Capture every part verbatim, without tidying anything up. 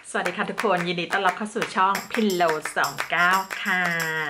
สวัสดีค่ะทุกคนยินดีต้อนรับเข้าสู่ช่องพิลโลสองเก้าค่ะ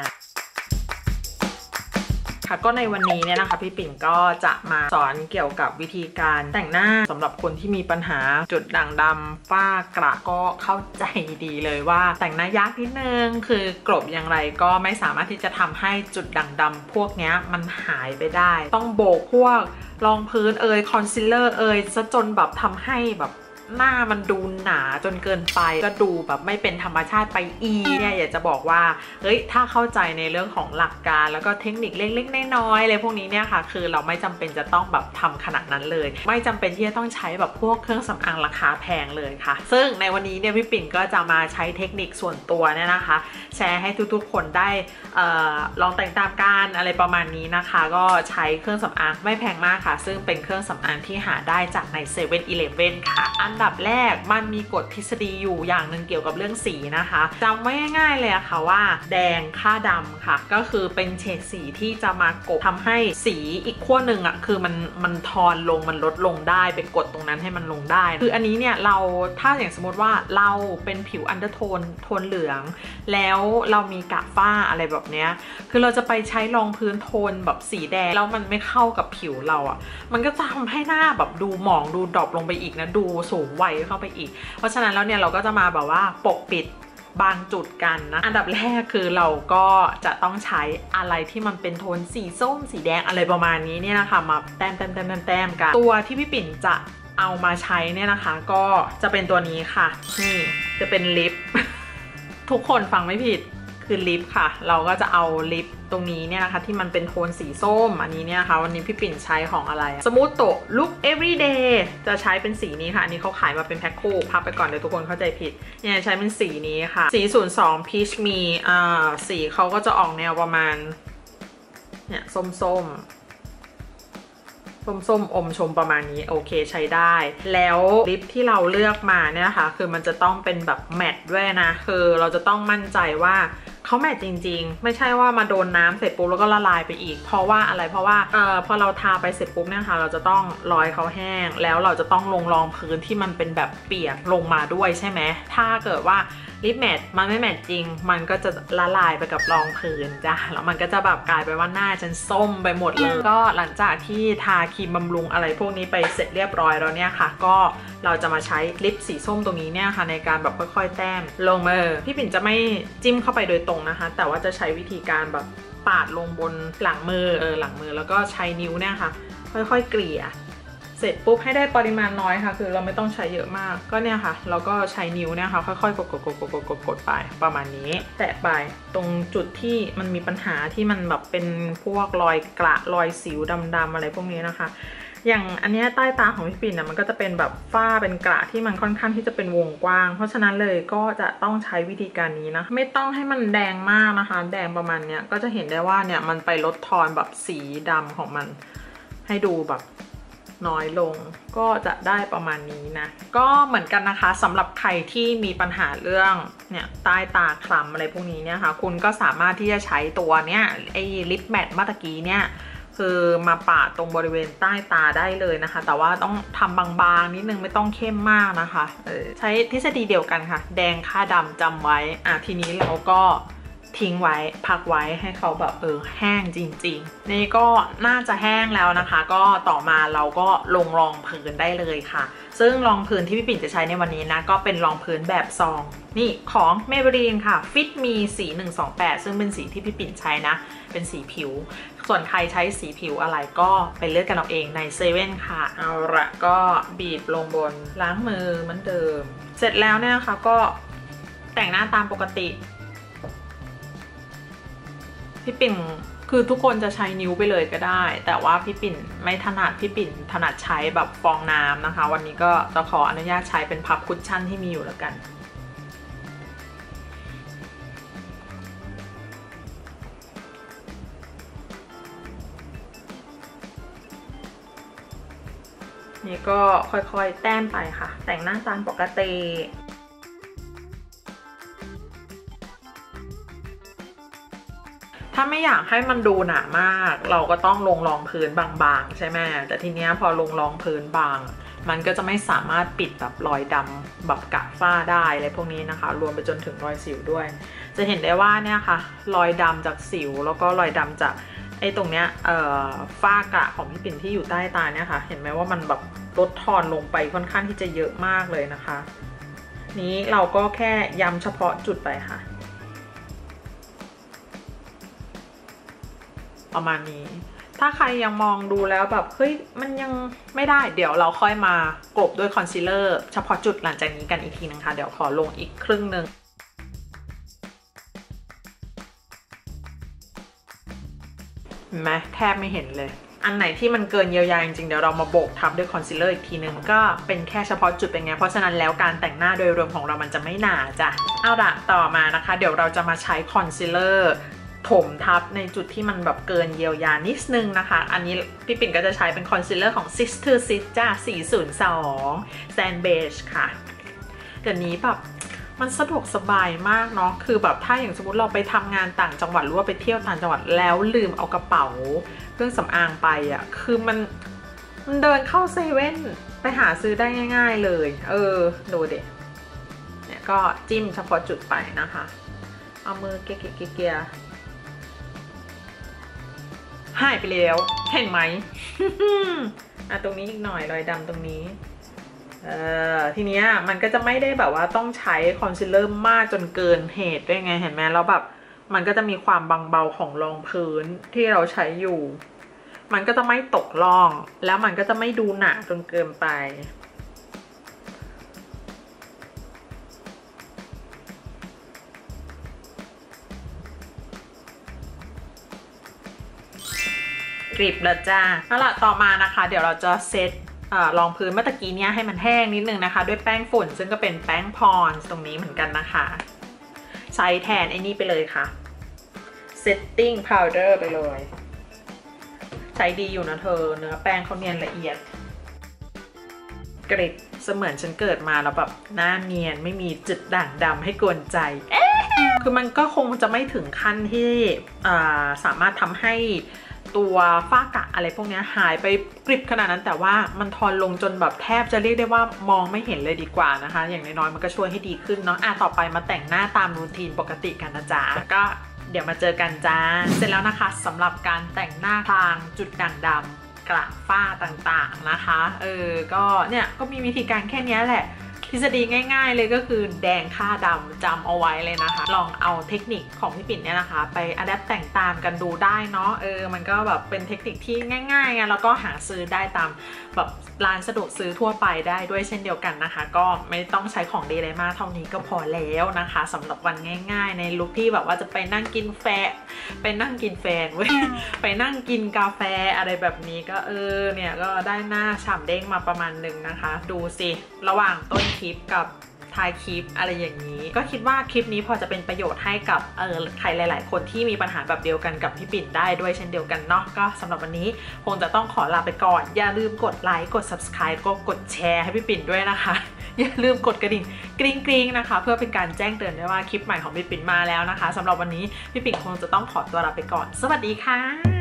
ค่ะก็ในวันนี้เนี่ยนะคะพี่ปิ่นก็จะมาสอนเกี่ยวกับวิธีการแต่งหน้าสำหรับคนที่มีปัญหาจุดด่างดำฝ้ากระก็เข้าใจดีเลยว่าแต่งหน้ายากนิดนึงคือกลบอย่างไรก็ไม่สามารถที่จะทำให้จุดด่างดำพวกนี้มันหายไปได้ต้องโบกพวกรองพื้นเอยคอนซีลเลอร์เอยซะจนแบบทำให้แบบหน้ามันดูหนาจนเกินไปก็ดูแบบไม่เป็นธรรมชาติไปอีเนี่ยอยากจะบอกว่าเฮ้ยถ้าเข้าใจในเรื่องของหลักการแล้วก็เทคนิคเล็กๆน้อยๆอะไรพวกนี้เนี่ยค่ะคือเราไม่จำเป็นจะต้องแบบทำขนาดนั้นเลยไม่จำเป็นที่จะต้องใช้แบบพวกเครื่องสำอางราคาแพงเลยค่ะซึ่งในวันนี้เนี่ยพี่ปิ่นก็จะมาใช้เทคนิคส่วนตัวเนี่ยนะคะแชร์ให้ทุกๆคนได้เอ่อลองแต่งตามกันอะไรประมาณนี้นะคะก็ใช้เครื่องสำอางไม่แพงมากค่ะซึ่งเป็นเครื่องสำอางที่หาได้จากในเซเว่นอีเลฟเว่นค่ะอันดับแรกมันมีกฎทฤษฎีอยู่อย่างหนึ่งเกี่ยวกับเรื่องสีนะคะจำไว้ง่ายๆเลยค่ะว่าแดงค่าดำค่ะก็คือเป็นเฉดสีที่จะมากบทำให้สีอีกขั้วหนึ่งอ่ะคือมันมันทอนลงมันลดลงได้ไปกดตรงนั้นให้มันลงได้คืออันนี้เนี่ยเราถ้าอย่างสมมติว่าเราเป็นผิวอันเดอร์โทนโทนเหลืองแล้วเรามีกระฝ้าอะไรแบบเนี้ยคือเราจะไปใช้รองพื้นโทนแบบสีแดงแล้วมันไม่เข้ากับผิวเราอ่ะมันก็จะทำให้หน้าแบบดูหมองดูดรอปลงไปอีกนะดูสูงวัยเข้าไปอีกเพราะฉะนั้นแล้วเนี่ยเราก็จะมาแบบว่าปกปิดบางจุดกันนะอันดับแรกคือเราก็จะต้องใช้อะไรที่มันเป็นโทนสีส้มสีแดงอะไรประมาณนี้เนี่ยนะคะมาแต้มแต้มแต้มแต้มแต้มกันตัวที่พี่ปิ่นจะเอามาใช้เนี่ยนะคะก็จะเป็นตัวนี้ค่ะนี่จะเป็นลิป ทุกคนฟังไม่ผิดคือลิปค่ะเราก็จะเอาลิปตรงนี้เนี่ยนะคะที่มันเป็นโทนสีส้มอันนี้เนี่ยนะคะวันนี้พี่ปิ่นใช้ของอะไรสมูทโตลุค everyday จะใช้เป็นสีนี้ค่ะอันนี้เขาขายมาเป็นแพ็คคู่พับไปก่อนเดี๋ยวทุกคนเข้าใจผิดเนี่ยใช้เป็นสีนี้ค่ะสีศูนย์สอง peach me อ่าสีเขาก็จะออกแนวประมาณเนี่ยส้มส้มส้มๆอมชมประมาณนี้โอเคใช้ได้แล้วลิปที่เราเลือกมาเนี่ยนะคะคือมันจะต้องเป็นแบบแมตต์ด้วยนะคือเราจะต้องมั่นใจว่าเขาแมตต์จริงๆไม่ใช่ว่ามาโดนน้ำเสร็จปุ๊บแล้วก็ละลายไปอีกเพราะว่าอะไรเพราะว่าเอ่อพอเราทาไปเสร็จปุ๊บเนี่ยค่ะเราจะต้องรอให้เขาแห้งแล้วเราจะต้องลงรองพื้นที่มันเป็นแบบเปียกลงมาด้วยใช่ไหมถ้าเกิดว่าลิปแมตต์มันไม่แมตต์จริงมันก็จะละลายไปกับรองพื้นจ้ะแล้วมันก็จะแบบกลายไปว่าหน้าฉันส้มไปหมดเลยก็หลังจากที่ทาครีมบำรุงอะไรพวกนี้ไปเสร็จเรียบร้อยแล้วเนี่ยค่ะก็เราจะมาใช้ลิปสีส้มตรงนี้เนี่ยค่ะในการแบบค่อยๆแต้มลงมือพี่ปิ่นจะไม่จิ้มเข้าไปโดยตรงนะคะแต่ว่าจะใช้วิธีการแบบปาดลงบนหลังมือเออหลังมือแล้วก็ใช้นิ้วเนี่ยค่ะค่อยๆเกลี่ยเสร็จปุ๊บให้ได้ปริมาณน้อยค่ะคือเราไม่ต้องใช้เยอะมากก็เนี่ยค่ะเราก็ใช้นิ้วเนี่ยค่ะค่อยๆกดกดกดกดกดกดกดไปประมาณนี้แตะไปตรงจุดที่มันมีปัญหาที่มันแบบเป็นพวกรอยกระรอยสิวดำๆอะไรพวกนี้นะคะอย่างอันนี้ใต้ตาของพี่ปิ่นนะมันก็จะเป็นแบบฝ้าเป็นกระที่มันค่อนข้างที่จะเป็นวงกว้างเพราะฉะนั้นเลยก็จะต้องใช้วิธีการนี้นะไม่ต้องให้มันแดงมากนะคะแดงประมาณเนี้ยก็จะเห็นได้ว่าเนี่ยมันไปลดทอนแบบสีดำของมันให้ดูแบบน้อยลงก็จะได้ประมาณนี้นะก็เหมือนกันนะคะสำหรับใครที่มีปัญหาเรื่องเนี่ยใต้ตาคล้ำอะไรพวกนี้เนี่ยค่ะคุณก็สามารถที่จะใช้ตัวเนี้ยไอ้ลิปแมตต์เมื่อกี้เนี่ยคือมาปาดตรงบริเวณใต้ตาได้เลยนะคะแต่ว่าต้องทำบางๆนิดนึงไม่ต้องเข้มมากนะคะเออใช้ทฤษฎีเดียวกันค่ะแดงค่าดำจำไว้อ่ะทีนี้เราก็ทิ้งไว้พักไว้ให้เขาแบบเออแห้งจริงๆนี่ก็น่าจะแห้งแล้วนะคะก็ต่อมาเราก็ลงรองพื้นได้เลยค่ะซึ่งรองพื้นที่พี่ปิ่นจะใช้ในวันนี้นะก็เป็นรองพื้นแบบซองนี่ของ Maybelline ค่ะ Fit Me สีหนึ่งสองแปดซึ่งเป็นสีที่พี่ปิ่นใช้นะเป็นสีผิวส่วนใครใช้สีผิวอะไรก็ไปเลือกกันเอาเองในเซเว่นค่ะเอาละก็บีบลงบนล้างมือเหมือนเดิมเสร็จแล้วเนี่ยนะคะก็แต่งหน้าตามปกติพี่ปิ่นคือทุกคนจะใช้นิ้วไปเลยก็ได้แต่ว่าพี่ปิ่นไม่ถนัดพี่ปิ่นถนัดใช้แบบฟองน้ำนะคะวันนี้ก็จะขออนุญาตใช้เป็นพับคุชชั่นที่มีอยู่แล้วกันนี่ก็ค่อยๆแต้มไปค่ะแต่งหน้าตามปกติถ้าไม่อยากให้มันดูหนามากเราก็ต้องลงรองพื้นบางๆใช่ไหมแต่ทีเนี้ยพอลงรองพื้นบางมันก็จะไม่สามารถปิดแบบรอยดำแบบกะฝ้าได้อะไรพวกนี้นะคะรวมไปจนถึงรอยสิวด้วยจะเห็นได้ว่าเนี่ยค่ะรอยดำจากสิวแล้วก็รอยดำจากไอ้ตรงเนี้ยเอ่อฝ้ากระของพี่ปิ่นที่อยู่ใต้ตาเนี่ยค่ะเห็นไหมว่ามันแบบลดทอนลงไปค่อนข้างที่จะเยอะมากเลยนะคะนี้เราก็แค่ย้ำเฉพาะจุดไปค่ะประมาณนี้ถ้าใครยังมองดูแล้วแบบเฮ้ยมันยังไม่ได้เดี๋ยวเราค่อยมากลบด้วยคอนซีลเลอร์เฉพาะจุดหลังจากนี้กันอีกทีนึงค่ะเดี๋ยวขอลงอีกครึ่งนึงเห็นไหมแทบไม่เห็นเลยอันไหนที่มันเกินเยียวยาจริงๆเดี๋ยวเรามาโบกทับด้วยคอนซีลเลอร์อีกทีนึงก็เป็นแค่เฉพาะจุดเป็นไงเพราะฉะนั้นแล้วการแต่งหน้าโดยรวมของเรามันจะไม่หนาจ้ะเอาละต่อมานะคะเดี๋ยวเราจะมาใช้คอนซีลเลอร์ถมทับในจุดที่มันแบบเกินเยียวยานิดนึงนะคะอันนี้พี่ปิ่นก็จะใช้เป็นคอนซีลเลอร์ของ ซิส ทู ซิส จ้าสี่ศูนย์สอง Sand Beige ค่ะเดี๋ยวนี้แบบมันสะดวกสบายมากเนาะคือแบบถ้าอย่างสมมติเราไปทำงานต่างจังหวัดหรือว่าไปเที่ยวต่างจังหวัดแล้วลืมเอากระเป๋าเครื่องสำอางไปอ่ะคือมันมันเดินเข้าเซเว่นไปหาซื้อได้ง่ายๆเลยเออดูเด็เนี่ยก็จิ้มเฉพาะจุดไปนะคะเอามือเกลี่ยๆหายไปแล้วเห็นไหม อ่ะตรงนี้อีกหน่อยรอยดำตรงนี้เอ่อทีเนี้ยมันก็จะไม่ได้แบบว่าต้องใช้คอนซีลเลอร์มากจนเกินเหตุด้วยไงเห็นไหมแล้วแบบมันก็จะมีความบางเบาของรองพื้นที่เราใช้อยู่มันก็จะไม่ตกล่องแล้วมันก็จะไม่ดูหนาจนเกินไปกริบแล้วจ้าเอาล่ะต่อมานะคะเดี๋ยวเราจะเซตรองพื้นเมื่อตะกี้เนี้ยให้มันแห้งนิดนึงนะคะด้วยแป้งฝุ่นซึ่งก็เป็นแป้งพอนส์ตรงนี้เหมือนกันนะคะใช้แทนไอ้นี่ไปเลยค่ะ setting powder ไปเลยใช้ดีอยู่นะเธอเนื้อแป้งเขาเนียนละเอียดกริบเสมือนฉันเกิดมาแล้วแบบหน้าเนียนไม่มีจุดด่างดำให้กวนใจคือมันก็คงจะไม่ถึงขั้นที่สามารถทำให้ตัวฝ้ากระอะไรพวกนี้หายไปกริบขนาดนั้นแต่ว่ามันทอนลงจนแบบแทบจะเรียกได้ว่ามองไม่เห็นเลยดีกว่านะคะอย่างน้อยๆมันก็ช่วยให้ดีขึ้นเนาะอ่ะต่อไปมาแต่งหน้าตามรูทีนปกติกันนะจ๊ะก็เดี๋ยวมาเจอกันจ้าเสร็จแล้วนะคะสำหรับการแต่งหน้าพรางจุดด่างดำกระฝ้าต่างๆนะคะเออก็เนี่ยก็มีวิธีการแค่นี้แหละทฤษฎีง่ายๆเลยก็คือแดงค่าดำจำเอาไว้เลยนะคะลองเอาเทคนิคของพี่ปิ่นเนี่ยนะคะไปอัดแอปแต่งตามกันดูได้เนาะเออมันก็แบบเป็นเทคนิคที่ง่ายๆไงแล้วก็หาซื้อได้ตามแบบร้านสะดวกซื้อทั่วไปได้ด้วยเช่นเดียวกันนะคะก็ไม่ต้องใช้ของดีอะไรมากเท่านี้ก็พอแล้วนะคะสำหรับวันง่ายๆในลุคที่แบบว่าจะไปนั่งกินแฟไปนั่งกินแฟนเว้ยไปนั่งกินกาแฟอะไรแบบนี้ก็เออเนี่ยก็ได้หน้าฉ่ำเด้งมาประมาณหนึ่งนะคะดูสิระหว่างต้นคลิปกับท้ายคลิปอะไรอย่างนี้ก็คิดว่าคลิปนี้พอจะเป็นประโยชน์ให้กับเออใครหลายๆคนที่มีปัญหาแบบเดียวกันกับพี่ปิ่นได้ด้วยเช่นเดียวกันเนาะก็สำหรับวันนี้คงจะต้องขอลาไปก่อนอย่าลืมกดไลค์กด ซับสไครบ์ ก็กดแชร์ให้พี่ปิ่นด้วยนะคะอย่าลืมกดกระดิ่งกริ๊งกริ๊งนะคะเพื่อเป็นการแจ้งเตือนด้วยว่าคลิปใหม่ของพี่ปิ่นมาแล้วนะคะสำหรับวันนี้พี่ปิ่นคงจะต้องขอตัวลาไปก่อนสวัสดีค่ะ